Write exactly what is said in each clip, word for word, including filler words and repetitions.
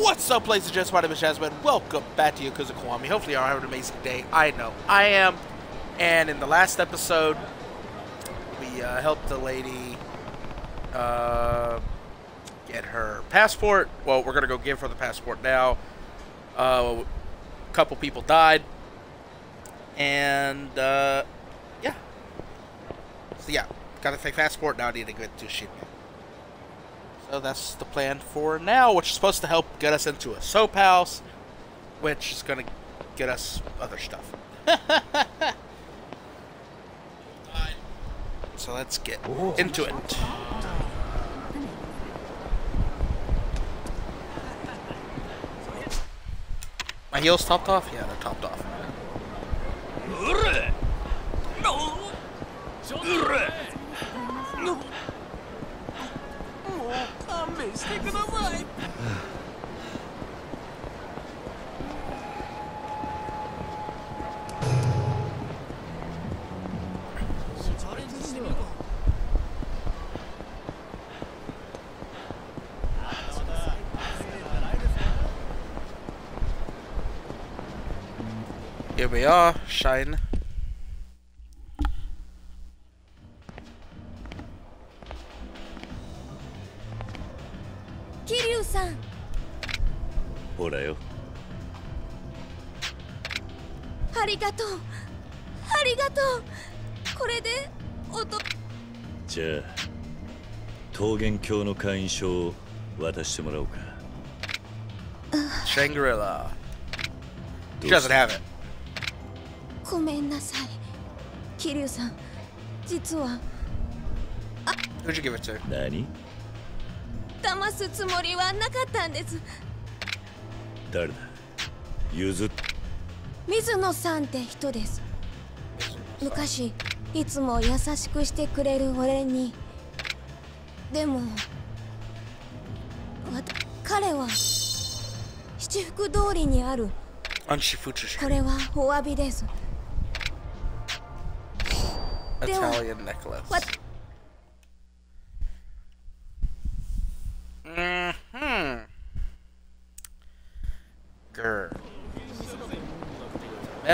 What's up, ladies and gents? My name is Jasmine. Welcome back to Yakuza Kiwami. Hopefully, you're having an amazing day. I know I am. And in the last episode, we uh, helped the lady uh, get her passport. Well, we're gonna go give her the passport now. Uh, a couple people died, and uh, yeah. So yeah, got the passport. Now I need to go to Shibuya. So that's the plan for now, which is supposed to help get us into a soap house, which is going to get us other stuff. So let's get into it. My heels topped off? Yeah, they're topped off. Here we are, Shine. Kiryu-san. ほらよ。 ありがとう。ありがとう。これで音。 じゃあ、桃源郷の会員証を渡してもらおうか。 Shangri-La. She doesn't have it. ごめんなさい。Kiryu-さん、実は。 Who'd you give it to? 何？ 騙すつもりはなかったんです。 誰だ？譲っ。 水野さんって人です。昔いつも優しくしてくれる俺に。でも彼は七福通りにある。これはお詫びです。 Italian necklace. Mm-hmm. Grr. Yep.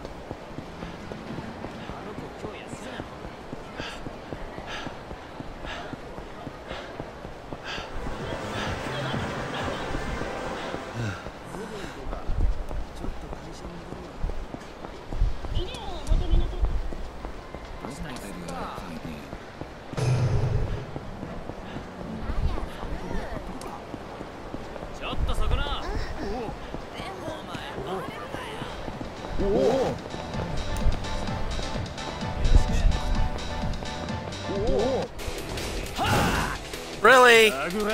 Really?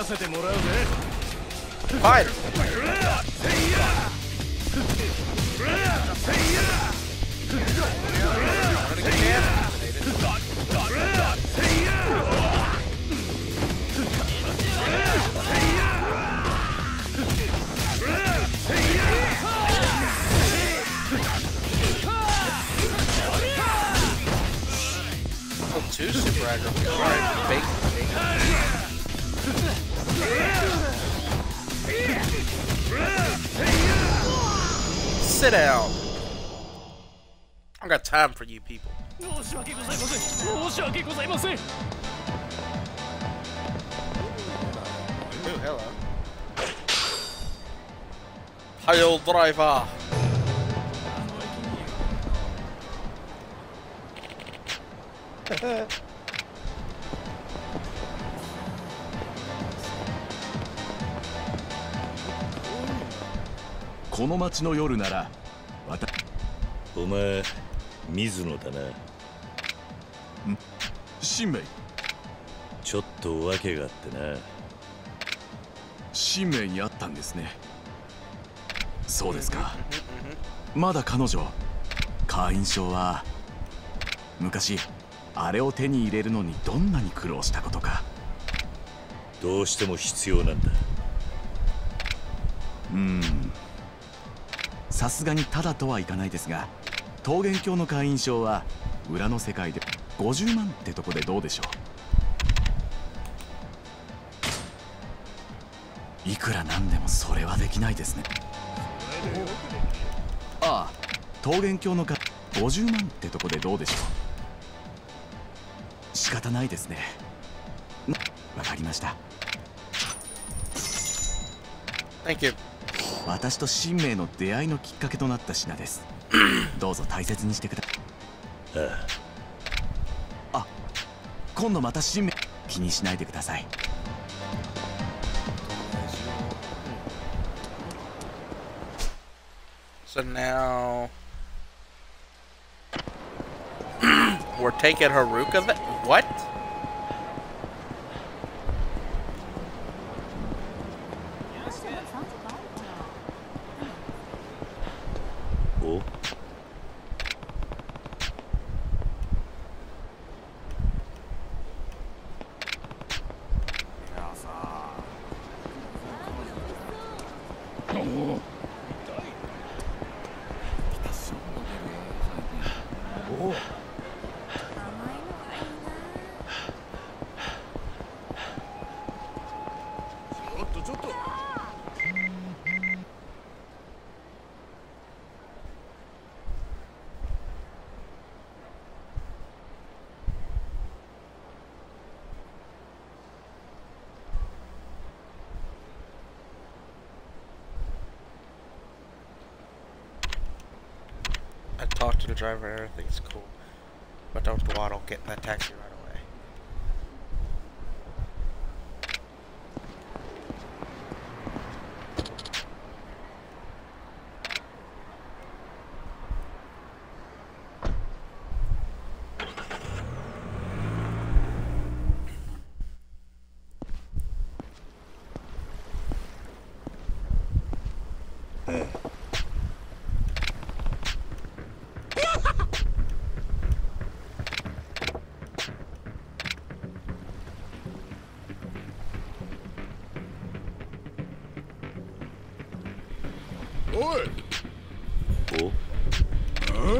Fine. Oh, two super aggro. Alright, bake, bake. Sit down. I don't got time for you people. Oh, hello. Pile driver. この街の夜なら、 お前、水野だな。 ん？新名。 ちょっと訳があってな。 新名にあったんですね。そうですか。まだ彼女、会員証は昔あれを手に入れるのにどんなに苦労したことか。 どうしても必要なんだ。 うーん。さすがにただとはいかないですが、桃源郷の会員証は裏の世界でごじゅうまんってとこでどうでしょう。 いくらなんでもそれはできないですね。ああ、桃源郷のかごじゅうまんってとこでどうでしょう。仕方ないですね。わかりました。 Thank you. 私と神明の出会いのきっかけとなった品です。どうぞ大切にしてください。あ、今度また神明気にしないでください。 So now we're taking Haruka. Th what? Oh. I talked to the driver and everything's cool. But don't go out, I'll get in that taxi right away. Oh. Huh?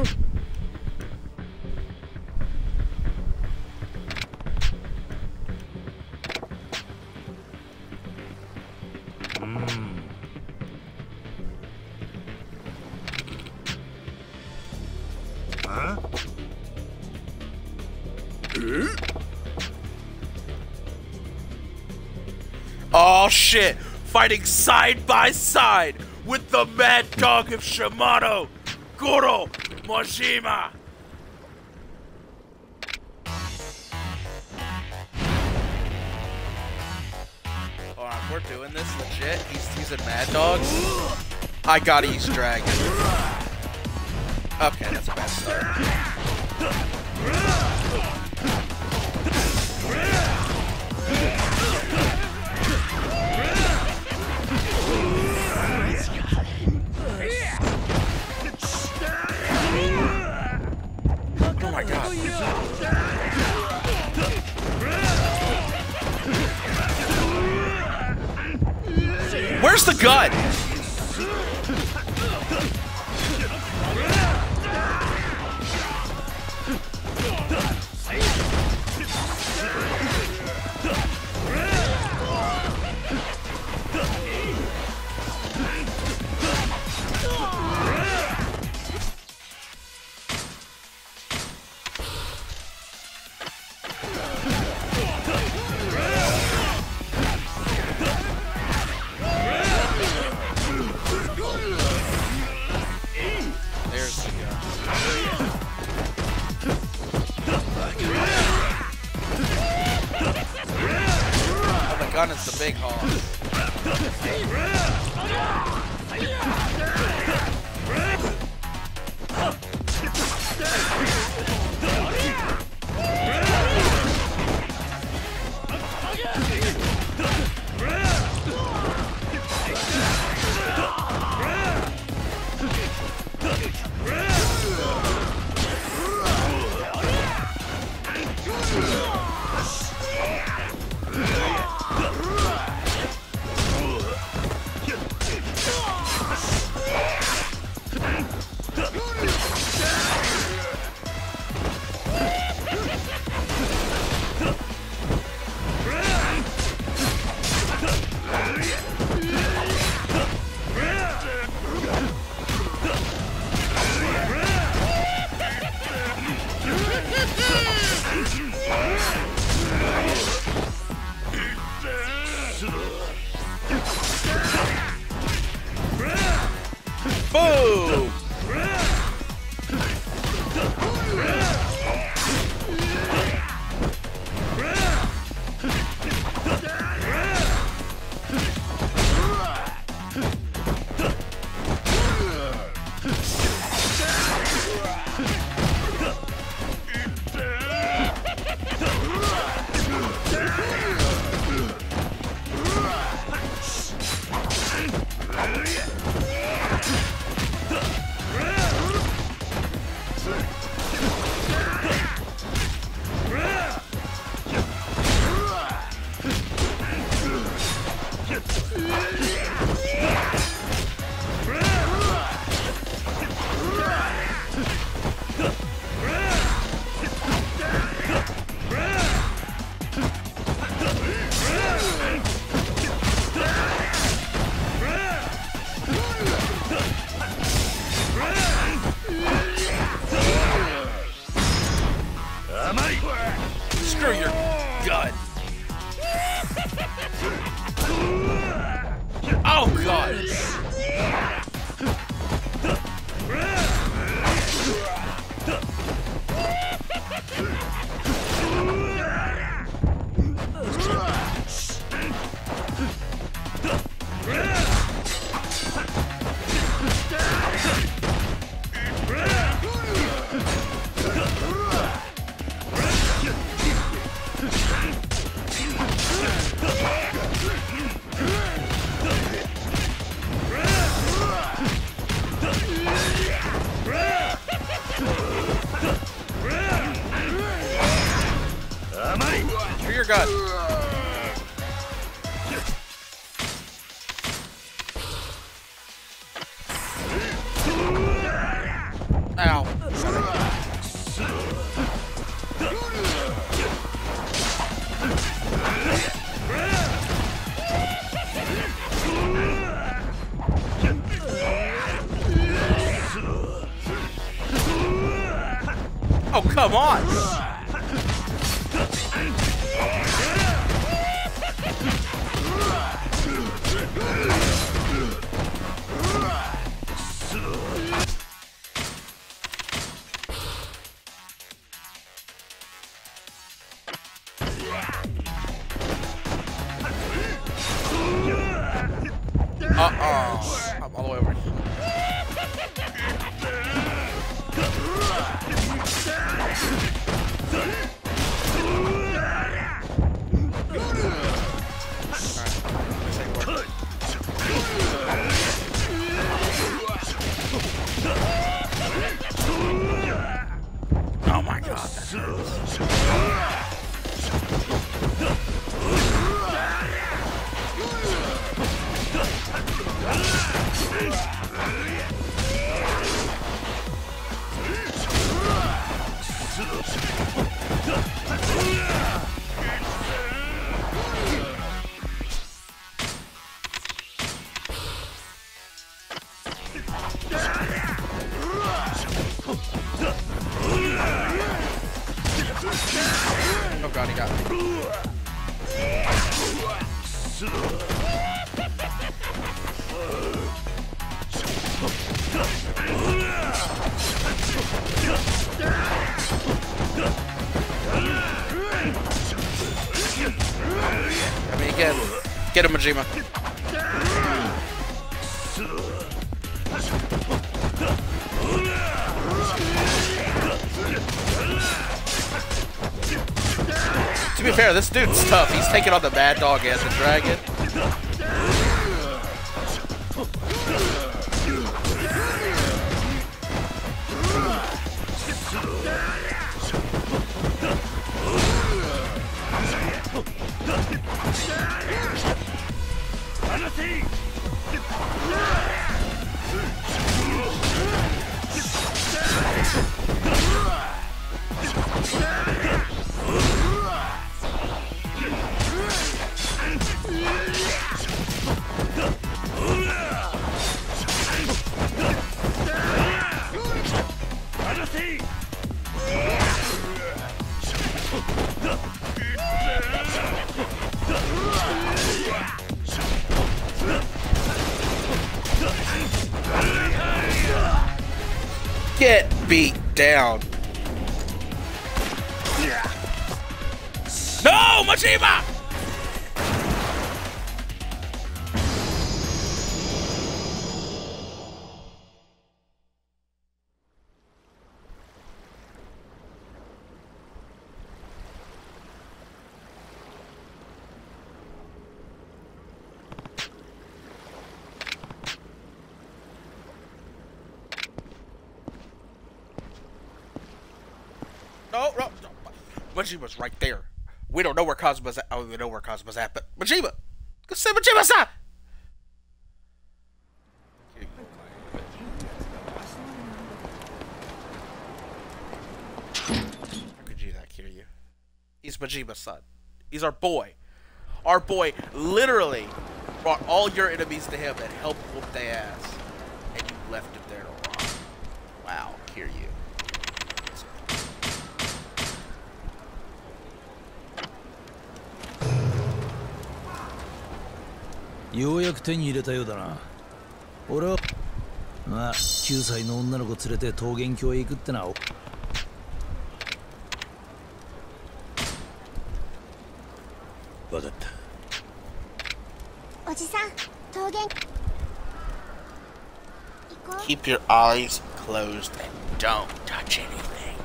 Huh? Oh shit! Fighting side by side with the Mad Dog of Shimano, Goro Majima! Hold on, we're doing this legit. He's using Mad Dogs. I gotta use Dragon. Okay, that's a bad start. Oh my god. Where's the gun? Gun is the big hog. Screw your gun. Oh god. Screw your gun. Ow. Oh, come on! Uh-oh. I'm all the way over here. Oh my god, that hurts. Oh god, he got me. I mean, get, get him, Majima. To be fair, this dude's tough. He's taking on the Mad Dog and the Dragon. Get beat down. No, Majima! No, no, no. Majima's right there. We don't know where Kazuma's at. Oh, we know where Kazuma's at, but Majima! Go see Majima-san! How could you do that, Kiryu? He's Majima-san. He's our boy. Our boy literally brought all your enemies to him and helped whoop their ass. And you left him there to rot. Wow, Kiryu. ようやく手に入れたようだな。俺はまあきゅうさいの女の子連れて桃源郷へ行くってな。 分かった。 おじさん、桃源 Keep your eyes closed and don't touch anything.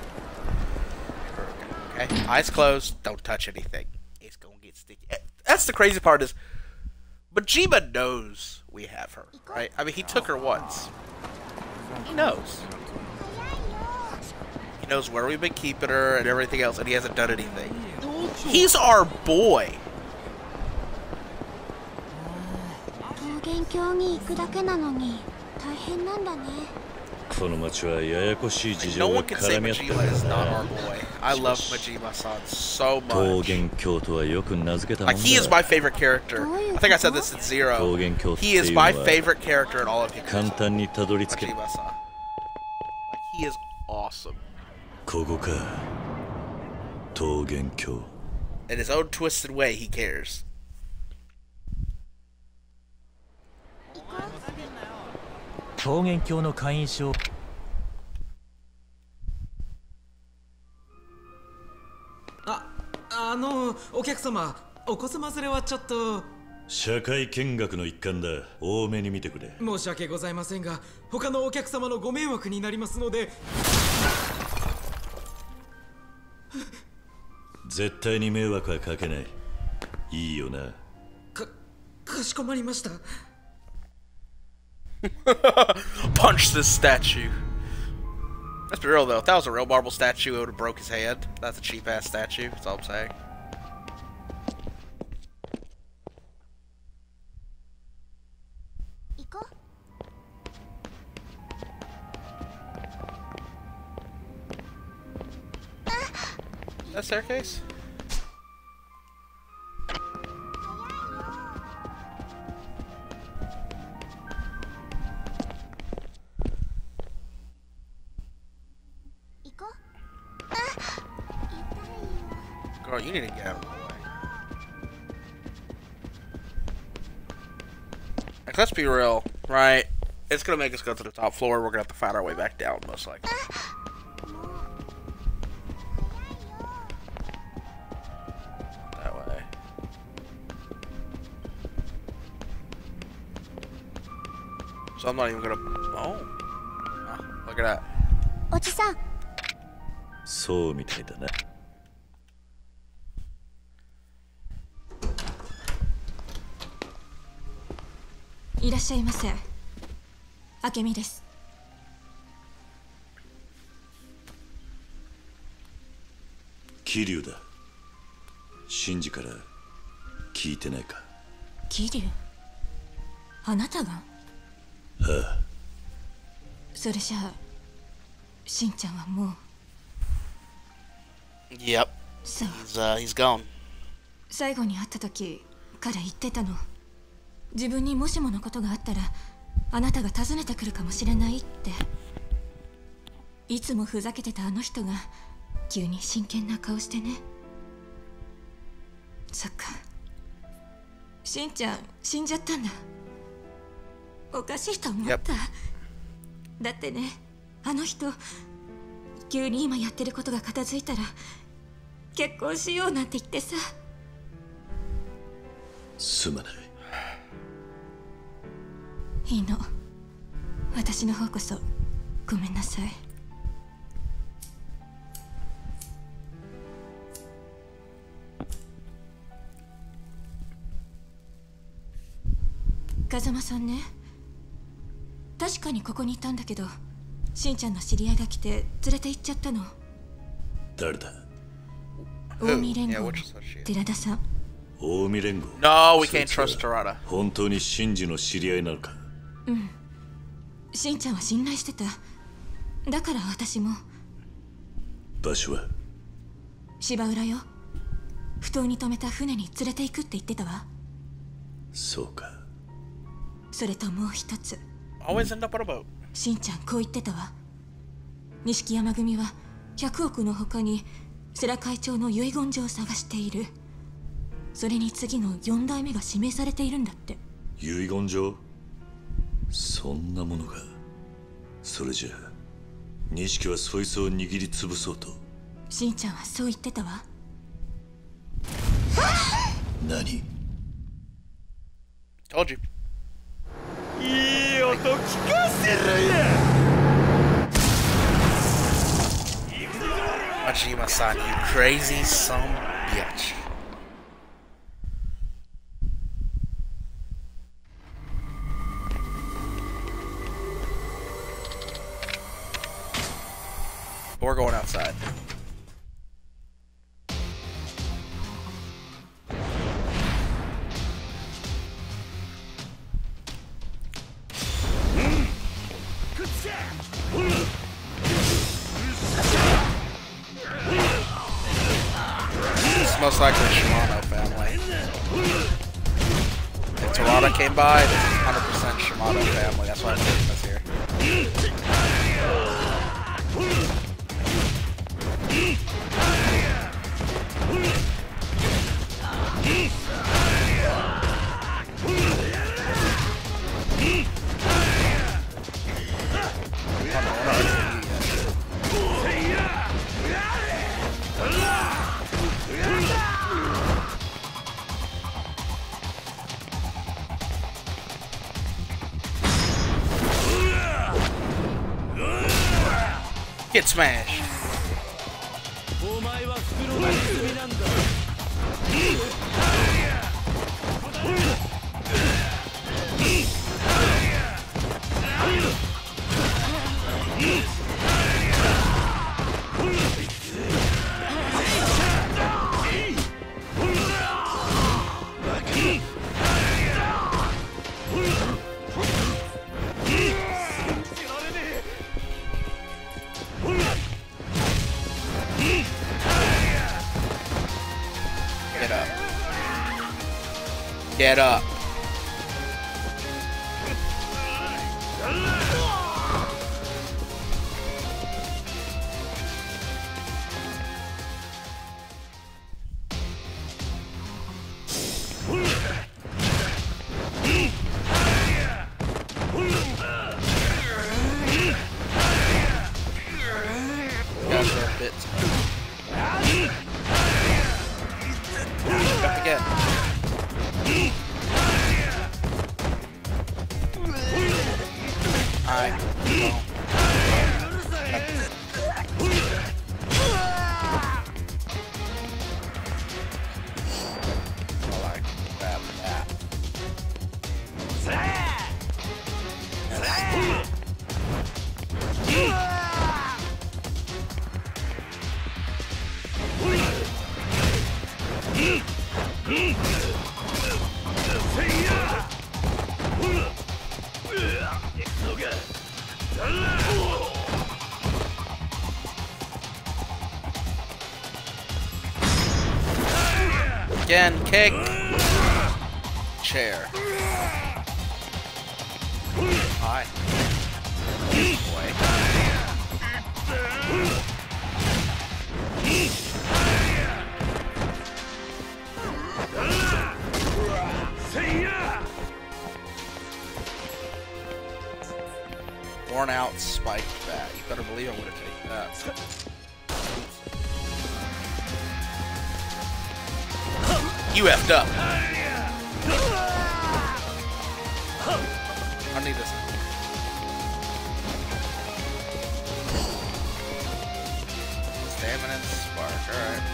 Okay, eyes closed, don't touch anything. It's gonna get sticky. That's the crazy part is, Majima knows we have her, right? I mean, he took her once. He knows. He knows where we've been keeping her and everything else, and he hasn't done anything. He's our boy. 桃源郷に行くだけなのに大変なんだね。 この町はややこしい事 No 情が one can say 絡み合ってる Majima is not な our。boy. I love Majima-san so 桃 much. 源郷とはよく名付けたもん Like, だ。 he is my favorite character. I think I said this in Zero. 桃源郷ってい He is うの my は favorite character in all of Yakuza. 簡単にたどり着ける。 Majima-san. Like, he is awesome. ここか。桃源郷。 In his own twisted way, he cares. 桃源郷の会員証。 あ、あのお客様、お子様連れはちょっと。 社会見学の一環だ。多めに見てくれ。 申し訳ございませんが、他のお客様のご迷惑になりますので。 絶対に迷惑はかけない。いいよな。 か、かしこまりました。 Punch this statue. Let's be real though, if that was a real marble statue, it would have broke his hand. That's a cheap ass statue, that's all I'm saying. That staircase? Girl, you need to get out of the way. Like, let's be real, right? It's gonna make us go to the top floor. We're gonna have to find our way back down, most likely. That way. So I'm not even gonna. Oh, oh look at that. おじさん、 そうみたいだな。 いらっしゃいませ。明美です。 桐生だ。シンジから聞いてないか。 桐生、あなたが？ ああ。 それじゃあ、しんちゃんはもう。 Yep. そう。 He's, uh, he's gone. 最後に会った時から言ってたの。自分にもしものことがあったらあなたが訪ねてくるかもしれないって。いつもふざけてたあの人が急に真剣な顔してね。そっか、しんちゃん死んじゃったんだ。おかしいと思った、yep. だってね、あの人急に今やってることが片付いたら結婚しようなんて言ってさ。 すまない。 いいの、私の方こそごめんなさい。風間さんね、確かにここにいたんだけど、しんちゃんの知り合いが来て連れて行っちゃったの。 誰だ？ 近江連合、寺田さん。 近江連合。 No, we can't trust Terada. 本当にシンジの知り合いなのか？ うん、しんちゃんは信頼してた。だから私も。 場所は？ 芝浦よ。埠頭に止めた船に連れて行くって言ってたわ。 そうか。 それともう一つ。 Always end up on a boat. しんちゃんこう言ってたわ。錦山組はひゃくおくの他に世良会長の遺言状を探している。それに次のよん代目が指名されているんだって。 遺言状？そんなものが。それじゃあ錦はそいつを握りつぶそうと。 しんちゃんはそう言ってたわ。 何？ Told you. いい音聞かせろや。 Majima-san, you crazy son of a bitch. We're going outside. It's most likely Shimano family. If Torada came by, this is one hundred percent Shimano family. That's why I'm putting this here. Get smashed. Get up. Guys are a bit. Back again. I don't. I like that. that. Again, kick. Chair. Hi. Boy. Worn out spike bat. You better believe I would have taken that. You effed up. I need this. Stamina and spark, alright.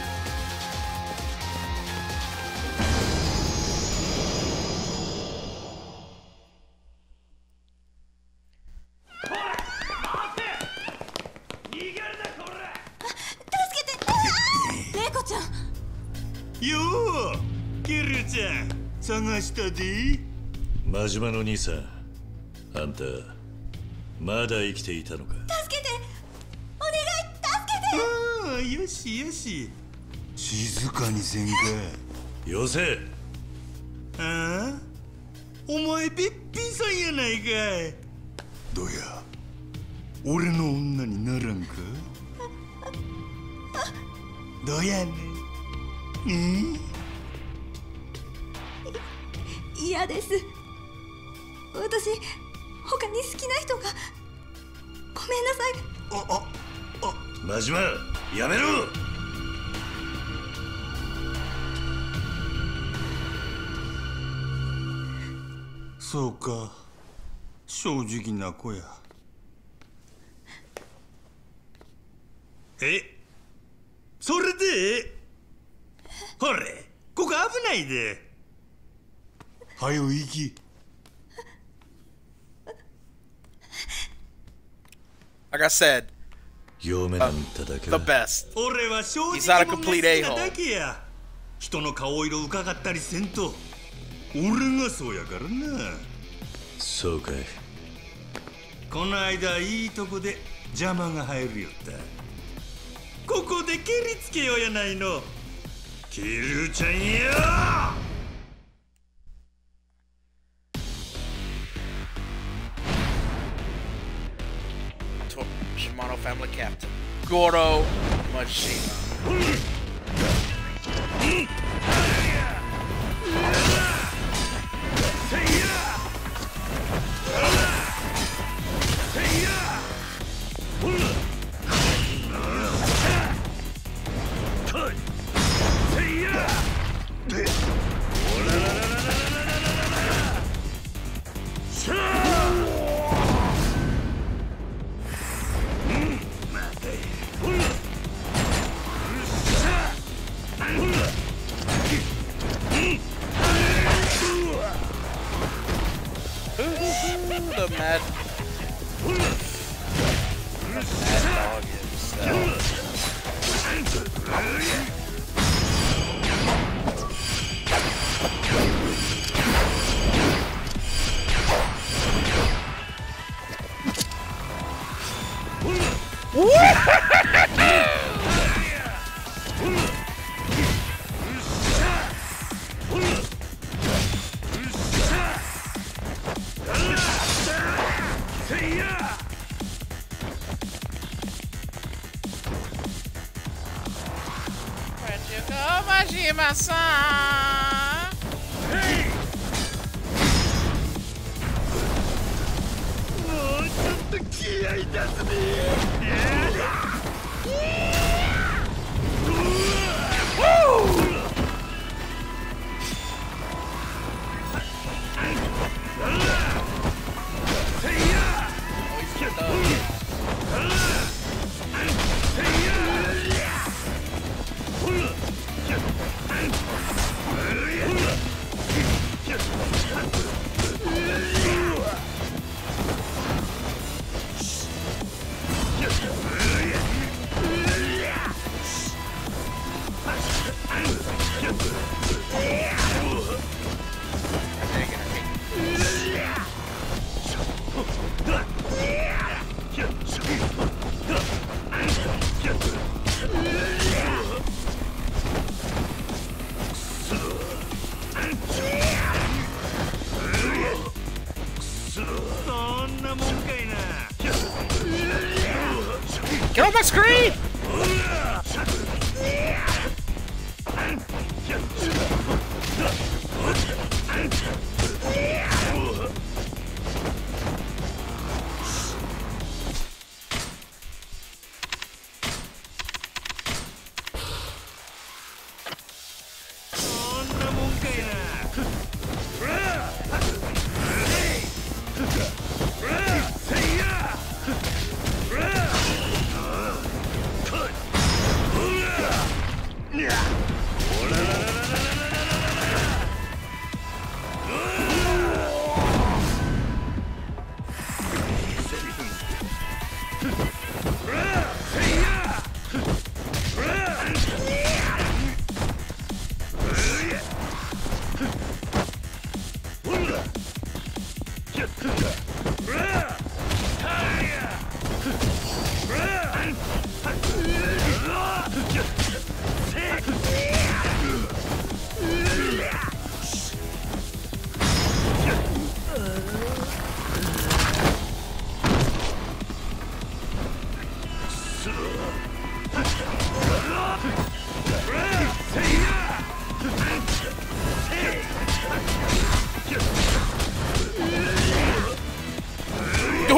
Yo, キルちゃん、探したで。 真島の兄さん、あんたまだ生きていたのか。 助けて、お願い、助けて。 ああ、よしよし。静かにせんか。 よせ。 ああ、お前べっぴんさんやないかい。どうや、俺の女にならんか。どうやねん。 嫌です。 私他に好きな人が。ごめんなさい。 あああ真島やめろ。 そうか、正直な子や。え、それでほれ、ここ危ないで。はよ行き。 Like I said, 嫁なんただけ the best. 俺は正 He's not 直 a 者 complete が好きな a-hole. だけや。人の顔色伺ったりせんと。俺がそうやからな。 そうかい。 この間いいとこで邪魔が入るよった。ここで蹴りつけようやないの。キルちゃんや。 Shimano family captain Goro Majima. The mad, the mad dog himself. Majima-san! Hey! もうちょっと気合い出すね。Get off my screen!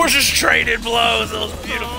was just trading blows. It was beautiful.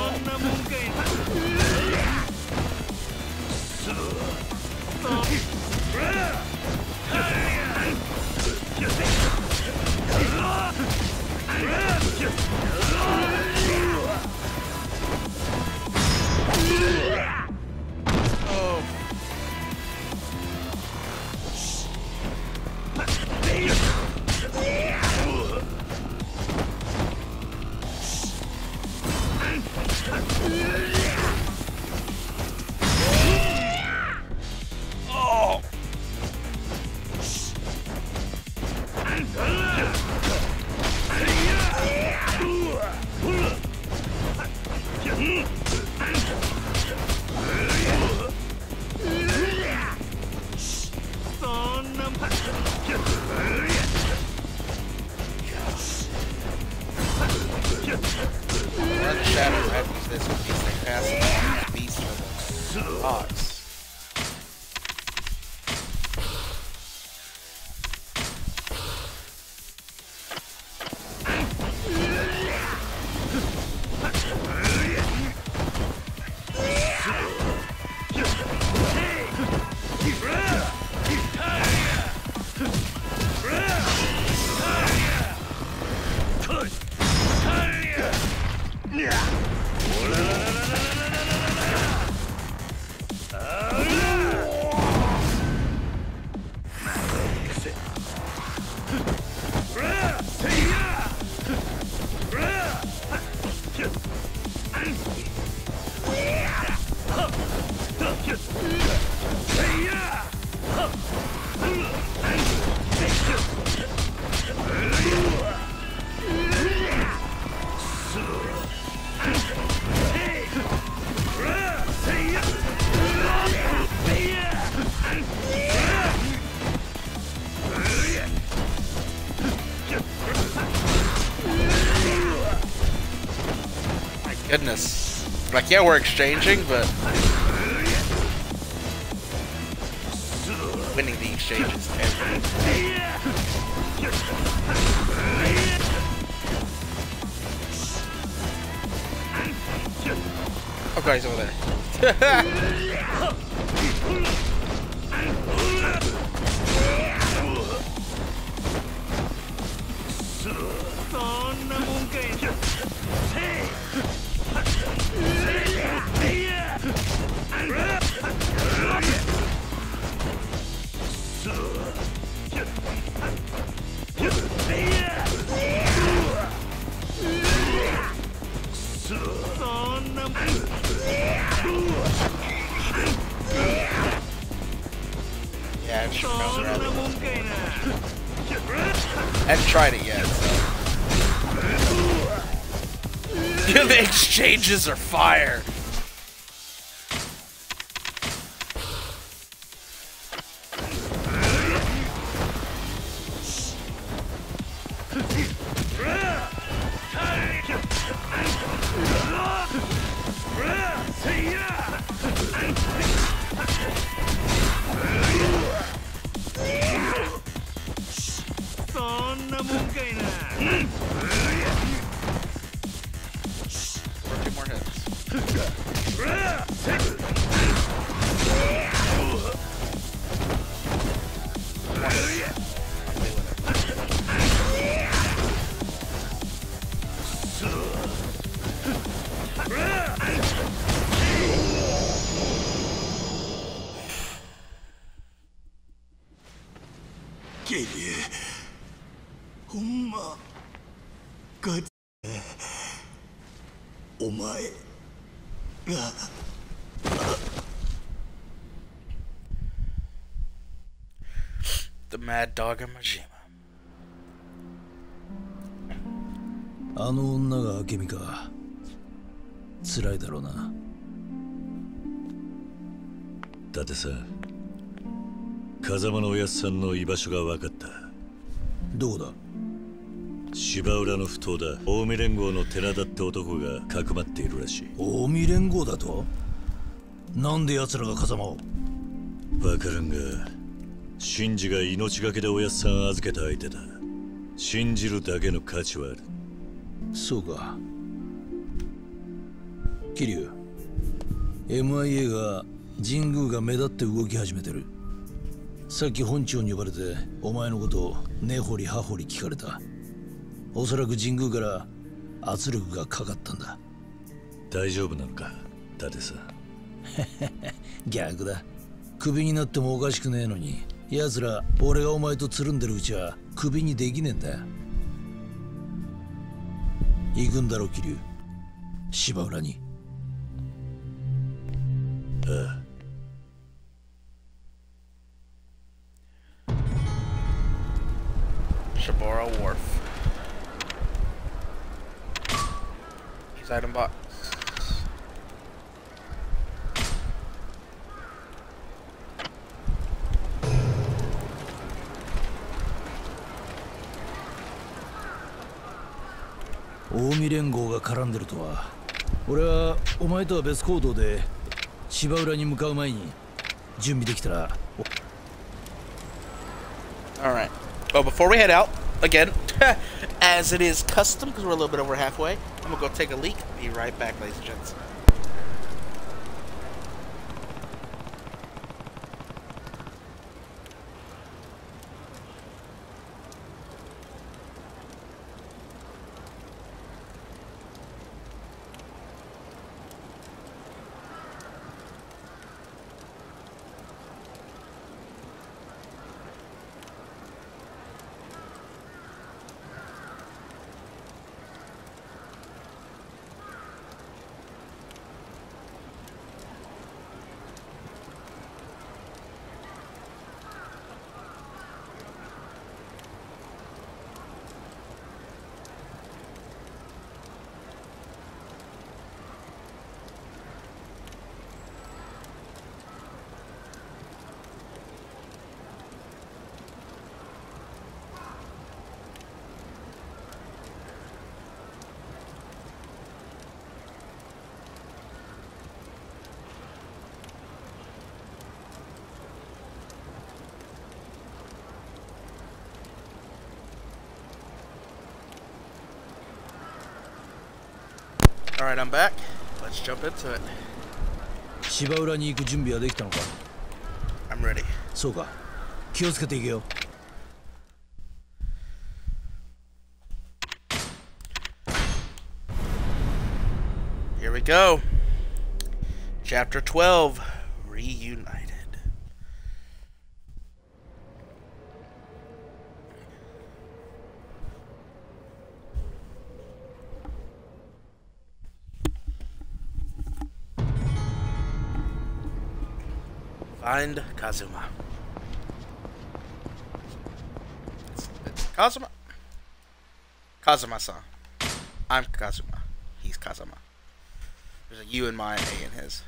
Goodness. Like, yeah, we're exchanging, but winning the exchange is terrible. Oh god, he's over there. Yeah, it sure goes around. I haven't tried it yet, so. The exchanges are fire. The Mad Dog and Majima. あの女が明美か。辛いだろうな。 だってさ、風間のおやっさんの居場所が分かった。 どこだ？ 芝浦の埠頭だ。近江連合の寺田って男がかくまっているらしい。 近江連合だと？なんで奴らが風間を？ 分からんが、シンジが命がけでおやっさん預けた相手だ。信じるだけの価値はある。 そうか。 桐生、 エムアイエー が神宮が目立って動き始めてる。さっき本庁に呼ばれてお前のことを根掘り葉掘り聞かれた。おそらく神宮から圧力がかかったんだ。 大丈夫なのか、伊達さん。 逆だ。クビになってもおかしくねえのに、奴ら俺がお前とつるんでるうちはクビにできねえんだよ。行くんだろ桐生、芝浦に。 ああ。 Shibora Wharf. Use item box. Omi連合が絡んでるとは。俺はお前とは別行動で芝浦に向かう前に準備できたら。 Alright. Well, before we head out, again, as it is custom, because we're a little bit over halfway, I'm going to go take a leak. Be right back, ladies and gents. Alright, I'm back. Let's jump into it. 芝浦に行く準備はできたのか？ I'm ready. そうか。気をつけていけよ。 Here we go. Chapter twelve, Reunited. Find Kazuma. It's, it's Kazuma. Kazuma-san. I'm Kazuma. He's Kazuma. There's a U in my, A in his.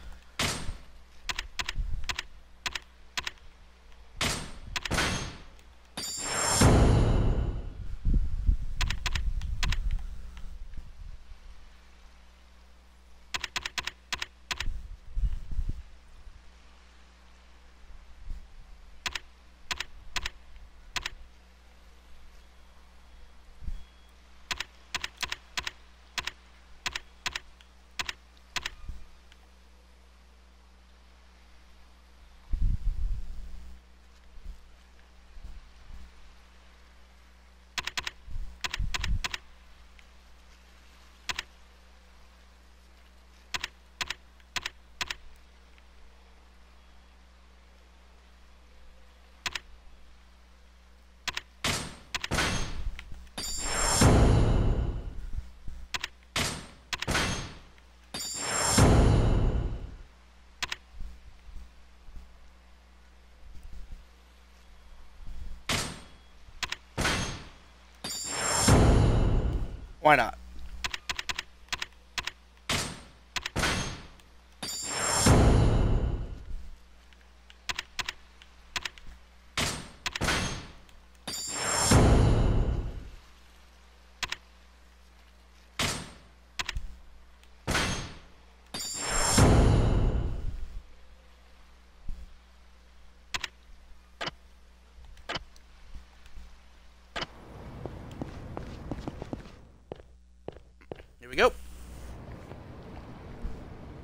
Why not?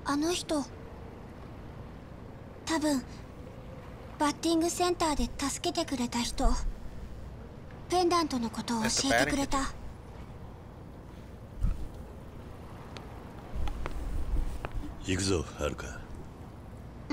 あの人多分バッティングセンターで助けてくれた人。ペンダントのことを教えてくれた。 行くぞ、はるか。 うん。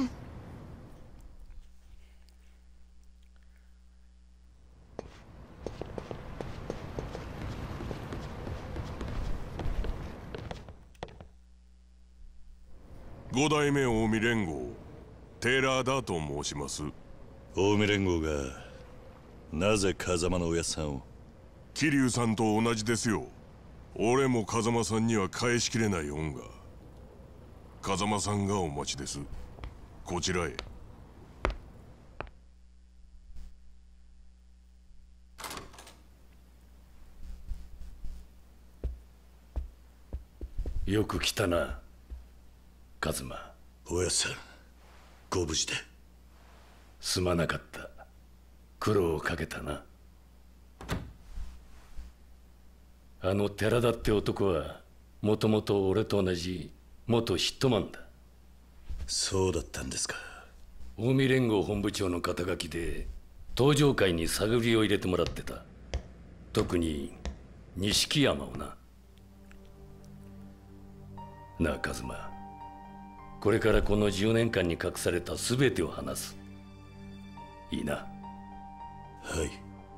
五代目近江連合テーラーだと申します。 近江連合がなぜ風間のおやっさんを。 桐生さんと同じですよ。俺も風間さんには返しきれない恩が。風間さんがお待ちです。こちらへ。 よく来たな、カズマ。 おやっさん、ご無事で。 すまなかった。苦労をかけたな。あの寺田って男はもともと俺と同じ元ヒットマンだ。 そうだったんですか。 近江連合本部長の肩書きで東上会に探りを入れてもらってた。特に錦山をな。なあカズマ、これからこのじゅうねんかんに隠された全てを話す。いいな。 はい。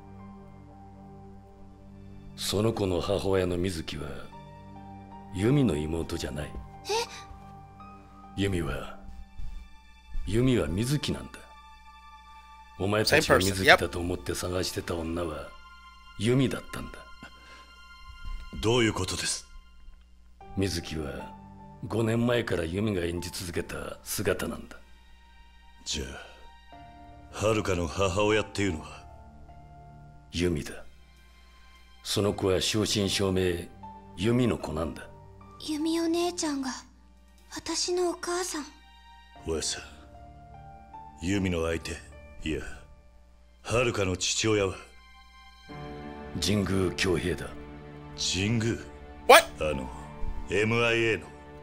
その子の母親の水木は由美の妹じゃない。 え？ 由美は由美は水木なんだ。お前たちが水木だと思って探してた女は由美だったんだ。 どういうことです？ 水木はごねんまえから由美が演じ続けた姿なんだ。 じゃあはるかの母親っていうのは由美だ。その子は正真正銘由美の子なんだ。 由美お姉ちゃんが私のお母さん。 おやさん、由美の相手、いやはるかの父親は神宮恭平だ。 神宮？ What？ あの エムアイエー の。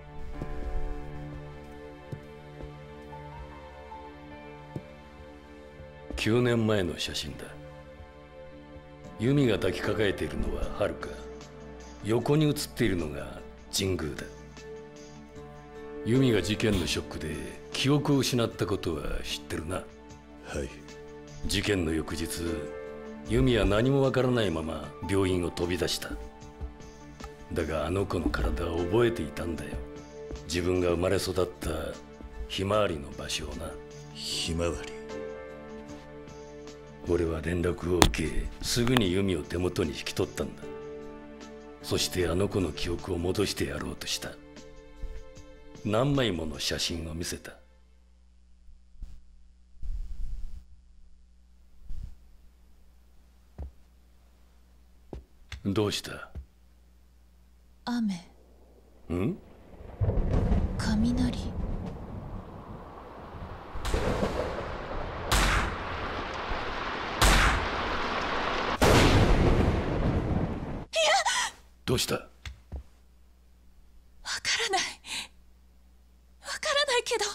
きゅうねんまえの写真だ。由美が抱きかかえているのははるか。横に写っているのが神宮だ。由美が事件のショックで記憶を失ったことは知ってるな。 はい。 事件の翌日、由美は何もわからないまま病院を飛び出した。だがあの子の体を覚えていたんだよ。自分が生まれ育ったひまわりの場所をな。 ひまわり。 俺は連絡を受け、すぐに由美を手元に引き取ったんだ。そしてあの子の記憶を戻してやろうとした。何枚もの写真を見せた。どうした？ 雨。 ん？ 雷。 どうした？ わからない。わからないけど。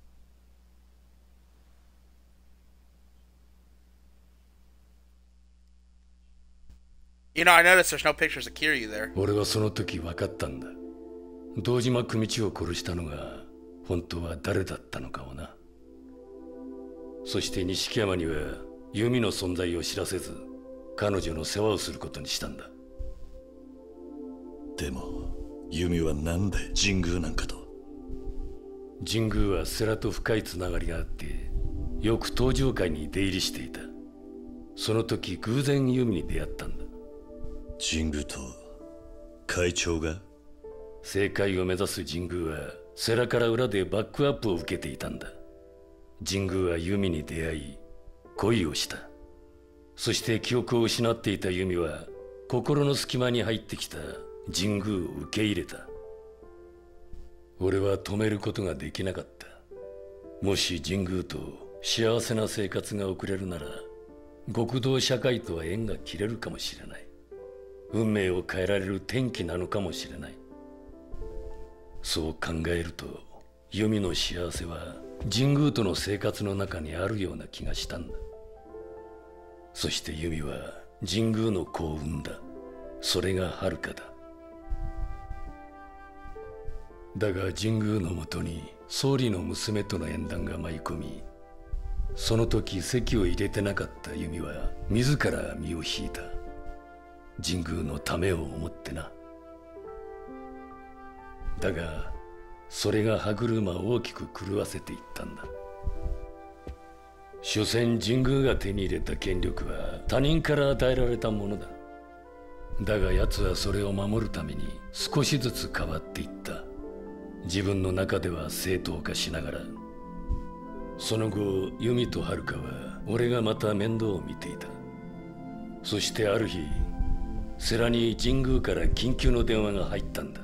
You know, I noticed there's no pictures of Kiryu there. 俺はその時分かったんだ。堂島組長を殺したのが本当は誰だったのかをな。そして錦山には由美の存在を知らせず、彼女の世話をすることにしたんだ。 でも由美はなんで神宮なんかと。 神宮は世良と深いつながりがあってよく東上会に出入りしていた。その時偶然由美に出会ったんだ。 神宮と会長が？ 政界を目指す神宮は世良から裏でバックアップを受けていたんだ。神宮は由美に出会い恋をした。そして記憶を失っていた由美は心の隙間に入ってきた神宮を受け入れた。俺は止めることができなかった。もし神宮と幸せな生活が送れるなら極道社会とは縁が切れるかもしれない。運命を変えられる転機なのかもしれない。そう考えるとユミの幸せは神宮との生活の中にあるような気がしたんだ。そしてユミは神宮の子を産んだ。それがはるかだ。だが神宮のもとに総理の娘との縁談が舞い込み、その時籍を入れてなかったユミは自ら身を引いた。神宮のためを思ってな。だがそれが歯車を大きく狂わせていったんだ。所詮神宮が手に入れた権力は他人から与えられたものだ。だが奴はそれを守るために少しずつ変わっていった。自分の中では正当化しながら。その後ユミとハルカは俺がまた面倒を見ていた。そしてある日世良に神宮から緊急の電話が入ったんだ。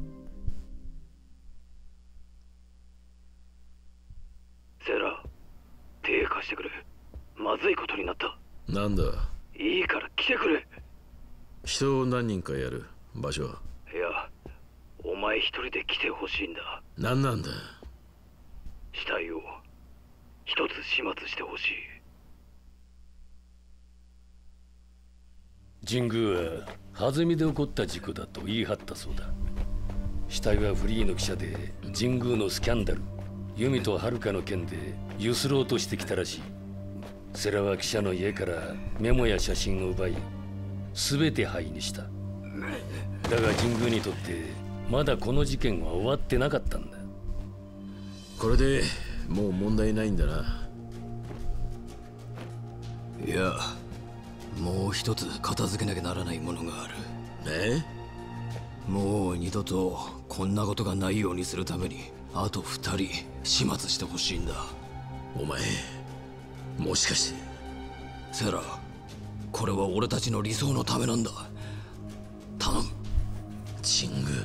セラ、手貸してくれ。まずいことになった。 なんだ。 いいから来てくれ。 人を何人かやる。場所は？ いや、お前一人で来てほしいんだ。 何なんだ。 死体を一つ始末してほしい。 神宮は弾みで起こった事故だと言い張ったそうだ。死体はフリーの記者で神宮のスキャンダル、ユミとハルカの件でゆすろうとしてきたらしい。セラは記者の家からメモや写真を奪い全て灰にした。だが神宮にとってまだこの事件は終わってなかったんだ。 これでもう問題ないんだな。 いや、もう一つ片付けなきゃならないものがある。 え？ もう二度とこんなことがないようにするためにあと二人始末してほしいんだ。 お前もしかして。 セラ、これは俺たちの理想のためなんだ。頼む。 神宮。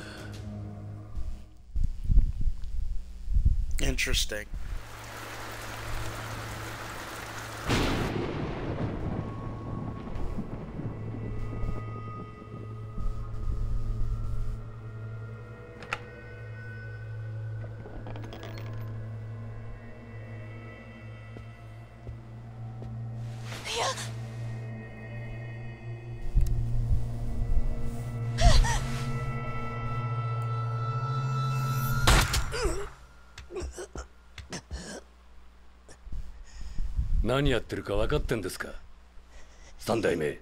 Interesting. Yeah. 何やってるか分かってんですか、三代目。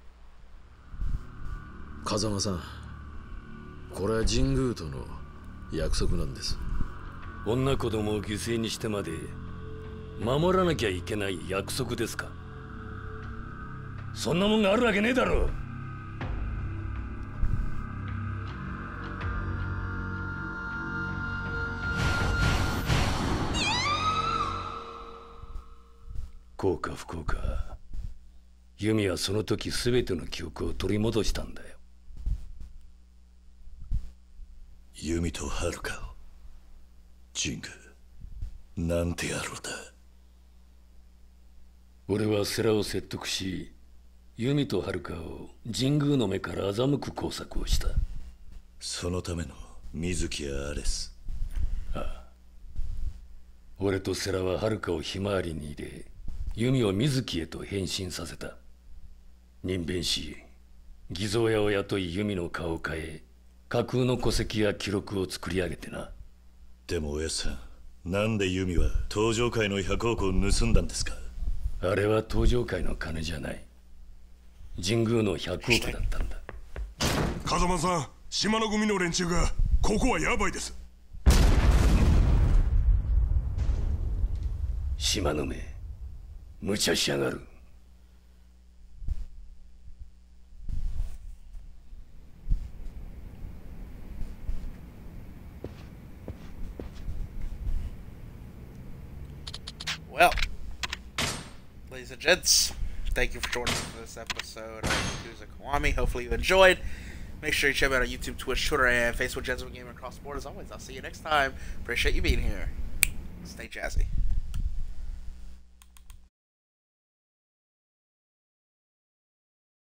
風間さん、これは神宮との約束なんです。 女子供を犠牲にしてまで守らなきゃいけない約束ですか。そんなもんがあるわけねえだろ。幸か不幸か、ユミはその時全ての記憶を取り戻したんだよ。 ユミとハルカを神宮なんて野郎だ。 俺は世良を説得し、ユミとハルカを神宮の目から欺く工作をした。 そのための水木やアレス。 ああ、俺と世良はハルカをひまわりに入れ、ユミを水木へと変身させた。人弁し、偽造屋を雇いユミの顔を変え、架空の戸籍や記録を作り上げてな。 でもおやさん、なんでユミは登場界のひゃくおくを盗んだんですか。 あれは登場界の金じゃない。神宮のひゃくおくだったんだ。 風間さん、島の組の連中がここはヤバいです。 島の目、無茶しやがる。 Well, ladies and gents, thank you for joining us for this episode of Yakuza Kiwami. Hopefully you enjoyed. Make sure you check me out on YouTube, Twitch, Twitter, and Facebook, Gentleman Gamer across the board. As always, I'll see you next time. Appreciate you being here. Stay jazzy.